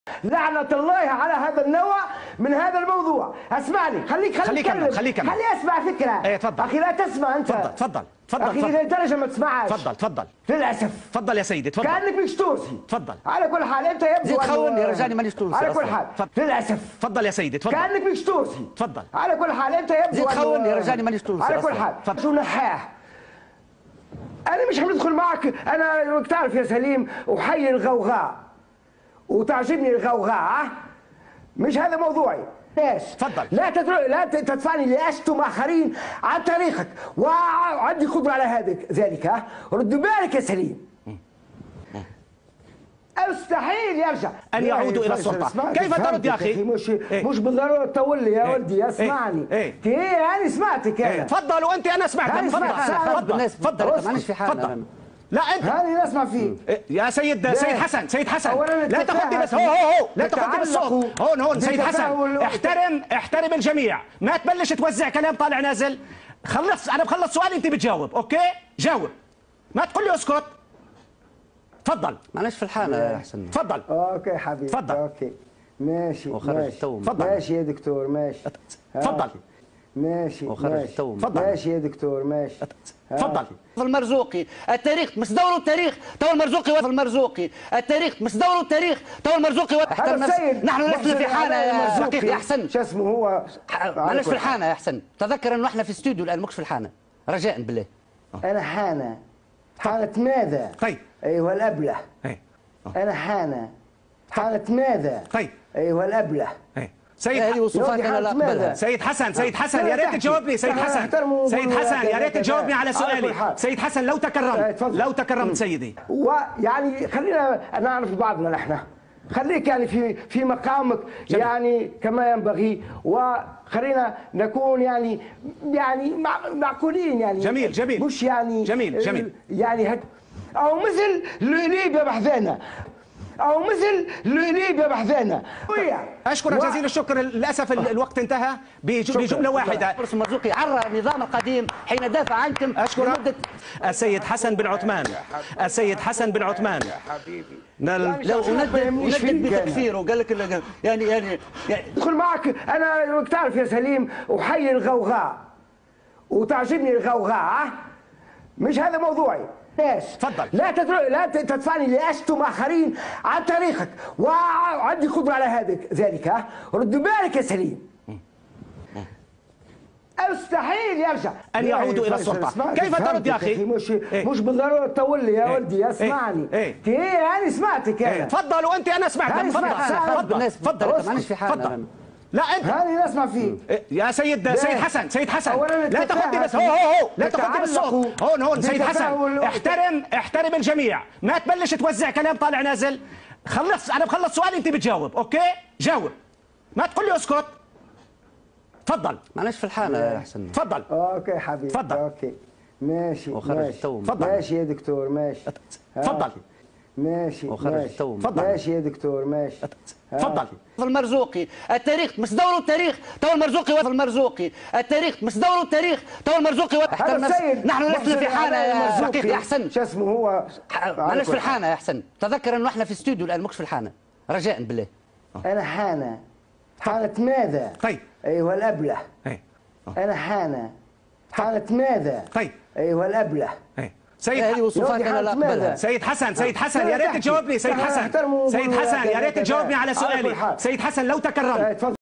لعنة الله على هذا النوع من هذا الموضوع. اسمعني، خليك كمل. خلي اسمع فكرة. ايه تفضل. اخي لا تسمع انت. تفضل اخي لدرجة ما تسمعش. تفضل للاسف. تفضل يا سيدي تفضل. كانك مش تونسي. تفضل. على كل حال انت يبدو زيد خوني يا رجالي مانيش تونسي. على كل حال للاسف. تفضل يا سيدي تفضل. كانك مش تونسي. تفضل. على كل حال انت يبدو زيد خوني يا رجالي مانيش تونسي. على كل حال شو نحاح. انا مش حندخل معك. انا تعرف يا سليم احيي الغوغاء وتعجبني الغوغاء. مش هذا موضوعي. ناس تفضل. لا تدفعني لاشتم اخرين عن تاريخك وعندي قدره على ذلك. رد بالك يا سليم. مستحيل يرجع ان يعودوا الى السلطه. كيف ترد يا اخي؟ مش بالضروره تطول لي يا ولدي. اسمعني. انا سمعتك. انا تفضل وانت انا سمعتك. تفضل. مانيش في حالة. لا انت هاني نسمع فيه يا سيد حسن. لا تاخذني بس لا تاخذني بالصوت. هون سيد حسن احترم الجميع. ما تبلش توزع كلام طالع نازل. انا بخلص سؤالي انت بتجاوب. اوكي جاوب. ما تقول لي اسكت. تفضل. ماناش في الحالة يا حسن. تفضل. اوكي حبيبي. تفضل. اوكي ماشي. ماشي يا دكتور. ماشي. تفضل. ماشي. ماشي يا دكتور. ماشي. تفضل. المرزوقي التاريخ مش دور التاريخ تو المرزوقي المرزوقي التاريخ مش دور التاريخ تو المرزوقي احترم نحن لسنا في حالة يا دقيق يا حسن. شو اسمه هو ماناش في الحانة يا حسن. تذكر انه احنا في استوديو الان مش في الحانة. رجاء بالله. انا حانة ماذا؟ طيب ايها الابله. انا حانة ماذا؟ طيب ايها الابله. هذه وصفات انا لا اقبلها. سيد حسن يا ريت تجاوبني. سيد حسن يا ريت تجاوبني على سؤالي. سيد حسن لو تكرمت سيدي. ويعني خلينا نعرف بعضنا نحن. خليك يعني في مقامك. جميل. يعني كما ينبغي وخلينا نكون يعني معقولين يعني. جميل مش يعني جميل يعني او مثل ليبيا بحذانا. اشكرك جزيل الشكر. للاسف الوقت انتهى. بجمله واحده. المرزوقي عرى النظام القديم حين دافع عنكم. اشكرك السيد حسن بن عثمان. يا حبيبي. لو ندد بتكفير وقال لك يعني ادخل معك. انا تعرف يا سليم احيي الغوغاء وتعجبني الغوغاء. مش هذا موضوعي. تفضل. لا تدفعني لاشتم اخرين عن تاريخك وعندي قدره على ذلك. رد بالك يا سليم. مستحيل يرجع ان يعودوا الى السلطه. كيف ترد يا اخي؟ مش بالضروره تطول لي يا ولدي. اسمعني. انا سمعتك. انا تفضل وانت انا سمعتك. تفضل. مانيش في حالة. لا انت هاني نسمع فيه يا سيد حسن. لا تاخذني بس لا تاخذني بالصوت. هون سيد حسن احترم الجميع. ما تبلش توزع كلام طالع نازل. انا بخلص سؤالي انت بتجاوب. اوكي جاوب. ما تقول لي اسكت. تفضل. ماناش في الحالة يا حسن. تفضل. اوكي حبيبي. تفضل. اوكي ماشي. ماشي يا دكتور. ماشي. تفضل. ماشي يا دكتور. ماشي. تفضل. المرزوقي التاريخ مش دور التاريخ تو المرزوقي التاريخ مش دور التاريخ تو المرزوقي احترم نحن لسنا في حالة يا دقيق يا حسن. شو اسمه هو ماناش في الحانة يا حسن. تذكر انه احنا في استوديو الان مش في الحانة. رجاء بالله. انا حانة ماذا؟ طيب ايها الابله. انا حانة ماذا؟ طيب ايها الابله. هذه وصفات انا لا اقبلها. سيد حسن يا ريت تجاوبني. سيد حسن يا ريت تجاوبني على سؤالي. سيد حسن لو تكرمت.